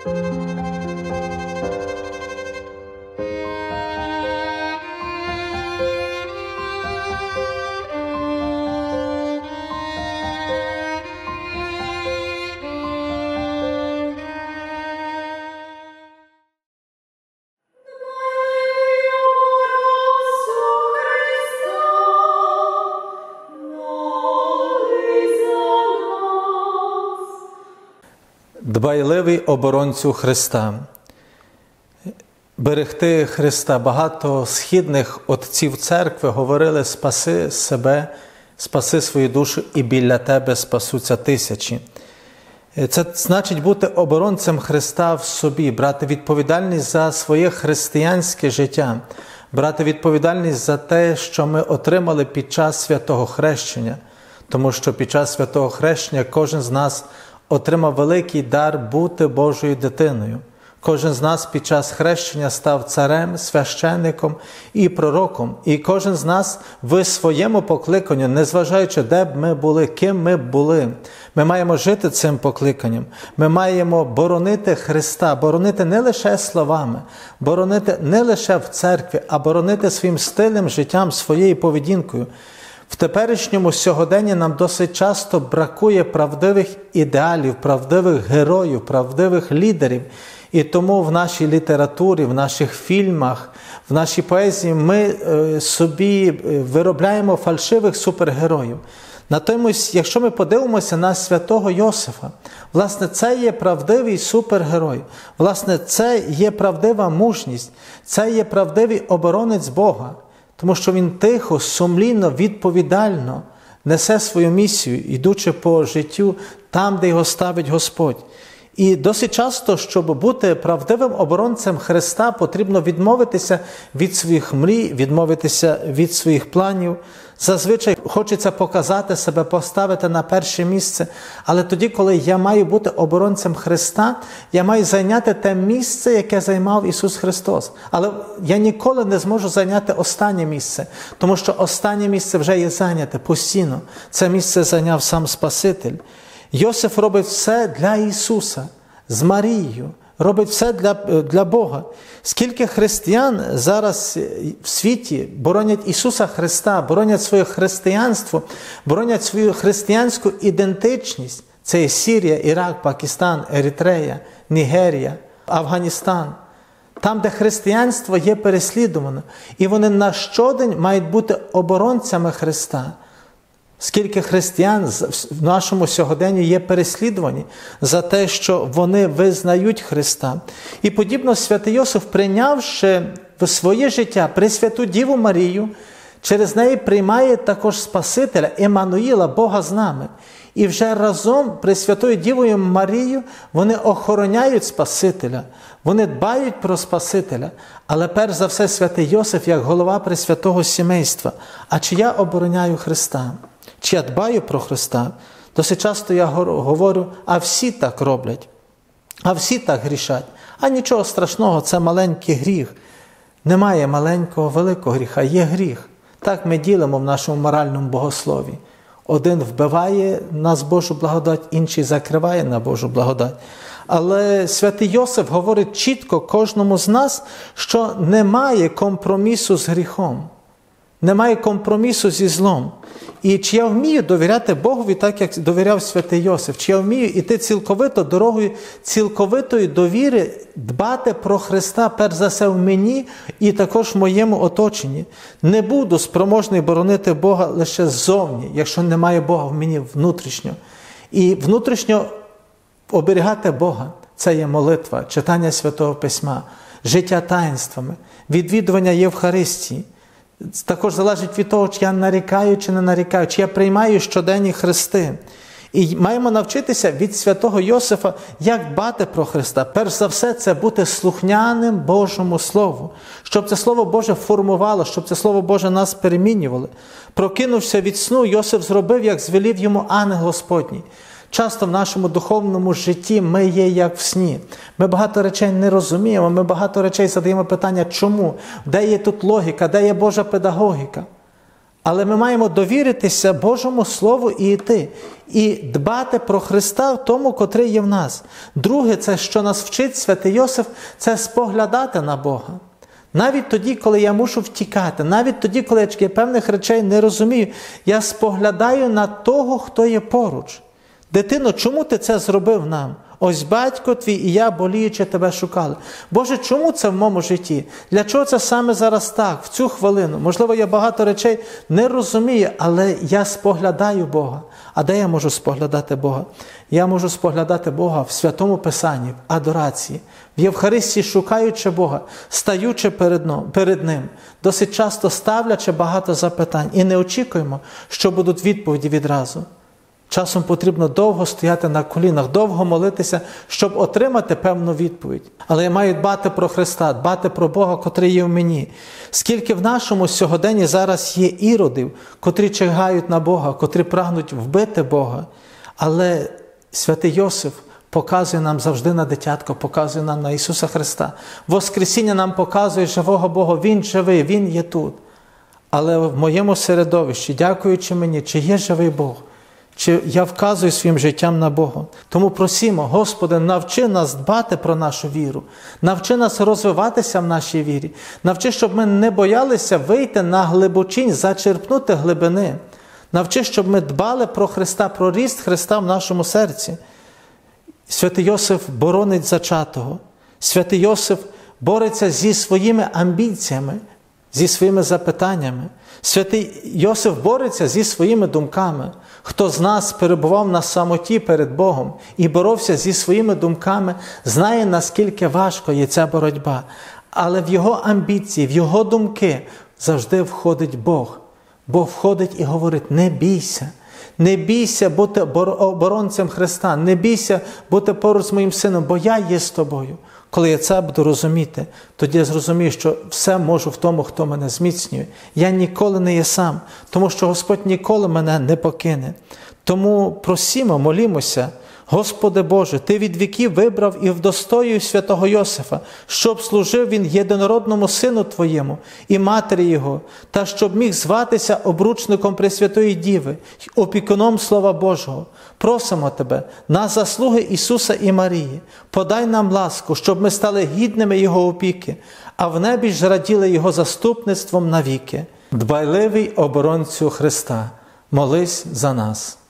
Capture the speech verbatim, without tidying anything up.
Дбайливий оборонцю Христа. Берегти Христа. Багато східних отців церкви говорили: спаси себе, спаси свою душу, і біля тебе спасуться тисячі. Це значить бути оборонцем Христа в собі, брати відповідальність за своє християнське життя, брати відповідальність за те, що ми отримали під час святого хрещення. Тому що під час святого хрещення кожен з нас отримав великий дар бути Божою дитиною. Кожен з нас під час хрещення став царем, священником і пророком. І кожен з нас в своєму покликанню, незважаючи, де б ми були, ким ми б були, ми маємо жити цим покликанням. Ми маємо боронити Христа, боронити не лише словами, боронити не лише в церкві, а боронити своїм стилем, життям, своєю поведінкою. В теперішньому сьогоденні нам досить часто бракує правдивих ідеалів, правдивих героїв, правдивих лідерів. І тому в нашій літературі, в наших фільмах, в нашій поезії ми собі виробляємо фальшивих супергероїв. Натомість, якщо ми подивимося на святого Йосифа, власне, це є правдивий супергерой. Власне, це є правдива мужність, це є правдивий оборонець Бога. Тому що він тихо, сумлінно, відповідально несе свою місію, йдучи по життю там, де його ставить Господь. І досить часто, щоб бути правдивим оборонцем Христа, потрібно відмовитися від своїх мрій, відмовитися від своїх планів. Зазвичай хочеться показати себе, поставити на перше місце. Але тоді, коли я маю бути оборонцем Христа, я маю зайняти те місце, яке займав Ісус Христос. Але я ніколи не зможу зайняти останнє місце, тому що останнє місце вже є зайняте постійно. Це місце зайняв сам Спаситель. Йосиф робить все для Ісуса, з Марією, робить все для, для Бога. Скільки християн зараз в світі боронять Ісуса Христа, боронять своє християнство, боронять свою християнську ідентичність. Це є Сирія, Ірак, Пакистан, Еритрея, Нігерія, Афганістан. Там, де християнство є переслідувано. І вони на щодень мають бути оборонцями Христа. Скільки християн в нашому сьогоденні є переслідувані за те, що вони визнають Христа. І подібно святий Йосиф, прийнявши в своє життя Пресвяту Діву Марію, через неї приймає також Спасителя, Еммануїла, Бога з нами. І вже разом Пресвятою Дівою Марією вони охороняють Спасителя, вони дбають про Спасителя. Але перш за все святий Йосиф, як голова Пресвятого сімейства. А чи я обороняю Христа? Чи я дбаю про Христа? Досить часто я говорю, а всі так роблять, а всі так грішать. А нічого страшного, це маленький гріх. Немає маленького, великого гріха, є гріх. Так ми ділимо в нашому моральному богослові. Один вбиває нас Божу благодать, інший закриває на Божу благодать. Але святий Йосиф говорить чітко кожному з нас, що немає компромісу з гріхом. Немає компромісу зі злом. І чи я вмію довіряти Богові так, як довіряв святий Йосиф? Чи я вмію йти цілковито дорогою цілковитої довіри, дбати про Христа, перш за все в мені і також в моєму оточенні? Не буду спроможний боронити Бога лише ззовні, якщо немає Бога в мені внутрішньо. І внутрішньо оберігати Бога – це є молитва, читання Святого Письма, життя таїнствами, відвідування Євхаристії. Також залежить від того, чи я нарікаю, чи не нарікаю, чи я приймаю щоденні хрести. І маємо навчитися від святого Йосифа, як дбати про Христа. Перш за все, це бути слухняним Божому Слову. Щоб це Слово Боже формувало, щоб це Слово Боже нас перемінювало. Прокинувши від сну, Йосиф зробив, як звелів йому ангел Господній. Часто в нашому духовному житті ми є як в сні. Ми багато речей не розуміємо, ми багато речей задаємо питання, чому? Де є тут логіка, де є Божа педагогіка? Але ми маємо довіритися Божому Слову і йти. І дбати про Христа в тому, котрий є в нас. Друге, це, що нас вчить святий Йосиф, це споглядати на Бога. Навіть тоді, коли я мушу втікати, навіть тоді, коли я певних речей не розумію, я споглядаю на того, хто є поруч. Дитино, чому ти це зробив нам? Ось батько твій і я, боліючи, тебе шукали. Боже, чому це в моєму житті? Для чого це саме зараз так, в цю хвилину? Можливо, я багато речей не розумію, але я споглядаю Бога. А де я можу споглядати Бога? Я можу споглядати Бога в Святому Писанні, в адорації, в Євхаристії, шукаючи Бога, стаючи перед Ним, досить часто ставлячи багато запитань. І не очікуємо, що будуть відповіді відразу. Часом потрібно довго стояти на колінах, довго молитися, щоб отримати певну відповідь. Але я маю дбати про Христа, дбати про Бога, котрий є в мені. Скільки в нашому сьогоденні зараз є іродів, котрі чекають на Бога, котрі прагнуть вбити Бога. Але святий Йосиф показує нам завжди на дитятко, показує нам на Ісуса Христа. Воскресіння нам показує живого Бога. Він живий, Він є тут. Але в моєму середовищі, дякуючи мені, чи є живий Бог, чи я вказую своїм життям на Бога. Тому просімо, Господи, навчи нас дбати про нашу віру, навчи нас розвиватися в нашій вірі, навчи, щоб ми не боялися вийти на глибочинь, зачерпнути глибини. Навчи, щоб ми дбали про Христа, про ріст Христа в нашому серці. Святий Йосиф боронить зачатого. Святий Йосиф бореться зі своїми амбіціями, зі своїми запитаннями. Святий Йосиф бореться зі своїми думками. Хто з нас перебував на самоті перед Богом і боровся зі своїми думками, знає, наскільки важко є ця боротьба. Але в його амбіції, в його думки завжди входить Бог. Бог входить і говорить: не бійся. Не бійся бути оборонцем Христа, не бійся бути поруч з моїм сином, бо я є з тобою. Коли я це буду розуміти, тоді я зрозумію, що все можу в тому, хто мене зміцнює. Я ніколи не є сам, тому що Господь ніколи мене не покине. Тому просімо, молімося: Господи Боже, Ти від віків вибрав і вдостоює святого Йосифа, щоб служив він єдинородному Сину Твоєму і Матері Його, та щоб міг зватися обручником Пресвятої Діви, опікуном Слова Божого. Просимо Тебе, на заслуги Ісуса і Марії, подай нам ласку, щоб ми стали гідними Його опіки, а в небі ж раділи Його заступництвом навіки. Дбайливий оборонцю Христа, молись за нас.